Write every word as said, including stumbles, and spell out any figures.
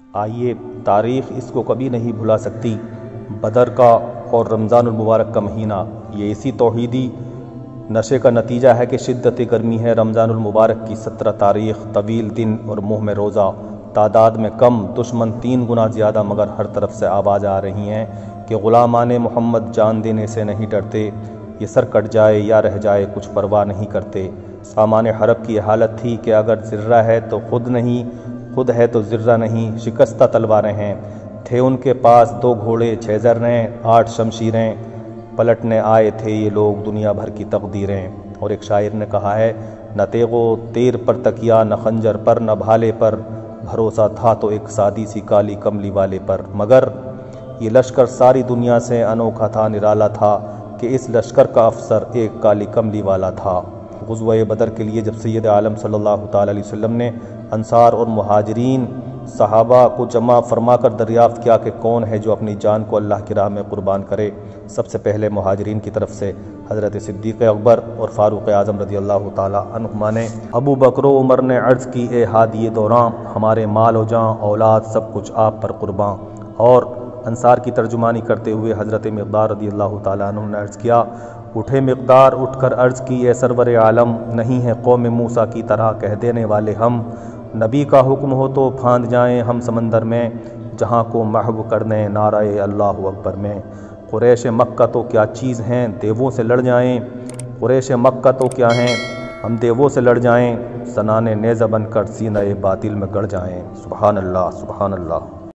آئیے تاریخ اس کو کبھی نہیں بھلا سکتی، بدر کا اور رمضان المبارک کا مہینہ یہ اسی توحیدی نشے کا نتیجہ ہے کہ شدت گرمی ہے۔ رمضان المبارک کی سترہ تاریخ، طویل دن اور منہ میں روزہ، تعداد میں کم، دشمن تین گنا زیادہ، مگر ہر طرف سے آواز آ رہی ہیں کہ غلامان محمد جان دینے سے نہیں ڈرتے، یہ سر کٹ جائے یا رہ جائے کچھ پرواہ نہیں کرتے۔ سامان حرب کی یہ حالت تھی کہ اگر ذرہ ہے تو خود نہیں، خود ہے تو ذرہ نہیں، شکستہ تلواریں ہیں۔ تھے ان کے پاس دو گھوڑے، چھ ذریں، آٹھ شمشیریں، پلٹنے آئے تھے یہ لوگ دنیا بھر کی تقدیریں۔ اور ایک شاعر نے کہا ہے، نہ تیغ و تیر پر تکیا، نہ خنجر پر، نہ بھالے پر، بھروسہ تھا تو ایک سادی سی کالی کملی والے پر۔ مگر یہ لشکر ساری دنیا سے انوکھا تھا، نرالا تھا کہ اس لشکر کا افسر ایک کالی کملی والا تھا۔ غزوہ بدر کے لیے جب سید عالم صلی اللہ تعالی علیہ وسلم نے انصار اور مہاجرین صحابہ کو جمع فرما کر دریافت کیا کہ کون ہے جو اپنی جان کو اللہ کی راہ میں قربان کرے، سب سے پہلے مہاجرین کی طرف سے حضرت صدیق اکبر اور فاروق اعظم رضی اللہ تعالی عنہما نے ابو بکر و عمر نے عرض کی، اے ہادی دوراں، ہمارے مال و جاں اولاد سب کچھ آپ پر قرباں۔ اور انصار کی ترجمانی کرتے ہوئے حضرت مقدار رضی اللہ تعالی عنہ نے عرض کیا، اٹھے مقدار اٹھ کر عرض کی، اے سرور عالم، نہیں ہے قوم موسیٰ کی طرح کہہ دینے والے ہم، نبی کا حکم ہو تو پھاند جائیں ہم سمندر میں، جہاں کو محو کر دیں نعرہ اللہ اکبر میں۔ قریش مکہ تو کیا چیز ہیں، دیووں سے لڑ جائیں، قریش مکہ تو کیا ہیں، ہم دیووں سے لڑ جائیں، سنان نیزہ بن کر سینہ باطل میں گڑ جائیں۔ سبحان اللہ، سبحان اللہ۔